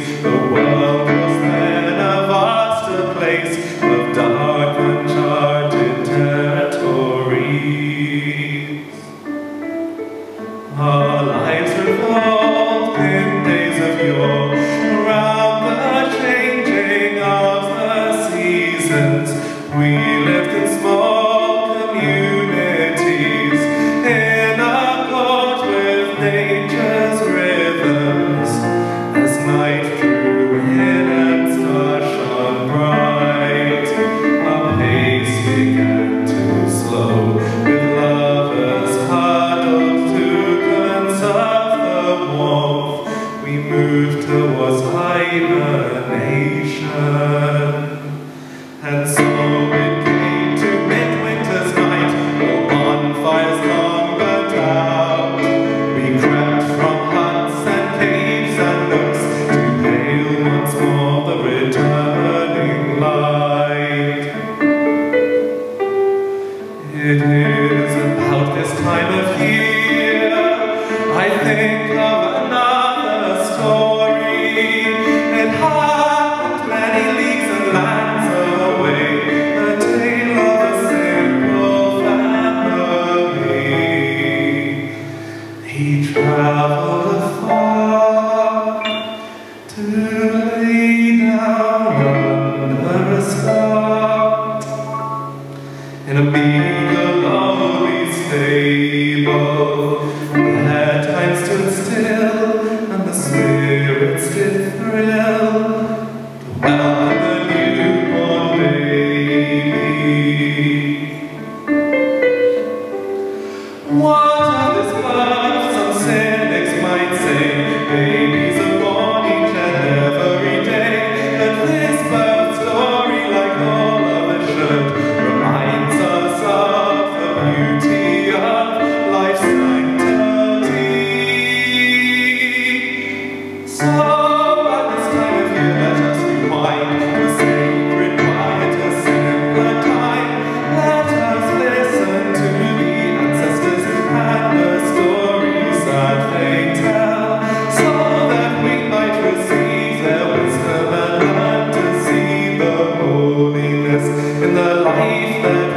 The world was then a vaster place of dark, uncharted territories. Our lives revolved in days of yore around the changing of the seasons. We lived in small communities in a court with nature's rhythms. As night drew in and stars shone bright, our pace began to slow, with lovers huddled to conserve the warmth. We moved towards hibernation, and so it came to midwinter's night. The bonfires long burnt out. We crept from huts and caves and nooks to hail once more the returning light. It is about this time of year I think of another story. It happened many leagues and lands away, a tale of a simple family. He traveled afar to lay down under a star in a meager, lowly stable. Where time stood still and the spirits did thrill to welcome the newborn baby. What of this birth, some cynics might say, babies are born each and every day. But this birth story, like all others should, reminds us of the beauty of life's sanctity. So at this time of year, let us rewind to a sacred, quiet, a simpler time. Let us listen to the ancestors and the stories that they tell, so that we might receive their wisdom and learn to see the holiness in the life that